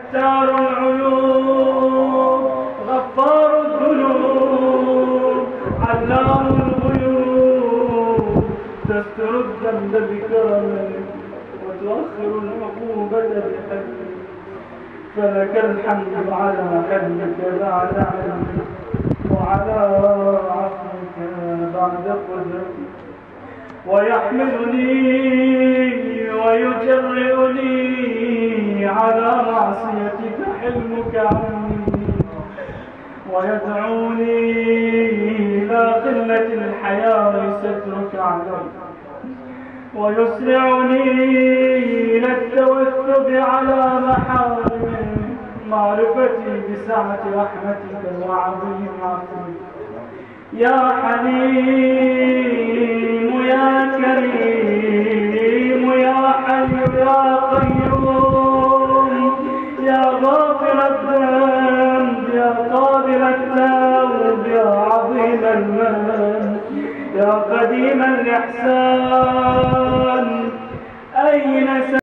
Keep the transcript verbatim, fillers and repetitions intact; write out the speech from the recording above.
ستار العيوب غفار الذنوب علام الغيوب تستر الذنب بكرمك وتؤخر العقوبة بحلمك فلك الحمد على حلمك بعد علمك وعلى عفوك بعد قدرتك ويحملني ويجرئني على معصيتك حلمك عني ويدعوني إلى قلة الحياة سترك علي ويسرعني إلى التوثب على محارمك معرفتي بسعة رحمتك وعظيم عفوك يا حليم يا كريم يا حي يا قيوم يا غافر الذنب يا قابل التوب يا عظيم المن يا قديم الإحسان أين